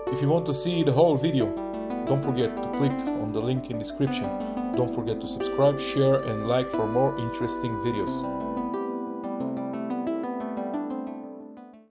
If you want to see the whole video, don't forget to click on the link in description. Don't forget to subscribe, share and like for more interesting videos.